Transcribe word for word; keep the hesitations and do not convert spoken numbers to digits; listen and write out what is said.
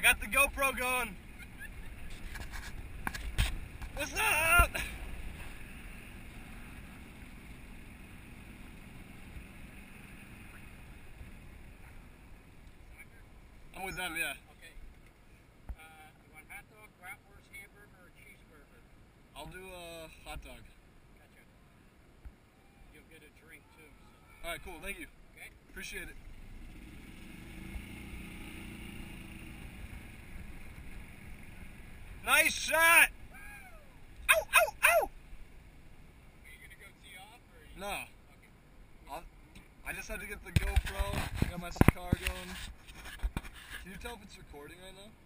got the GoPro going. What's up? I'm with them, yeah. Okay. Uh, you want hot dog, bratwurst, hamburger, or cheeseburger? I'll do a hot dog. Gotcha. You'll get a drink too. So. Alright, cool. Thank you. Okay. Appreciate it. Nice shot! Ow, ow, ow! Are you going to go tee off? Or are you... No. Okay. I'll, I just had to get the GoPro. I got my cigar going. Can you tell if it's recording right now?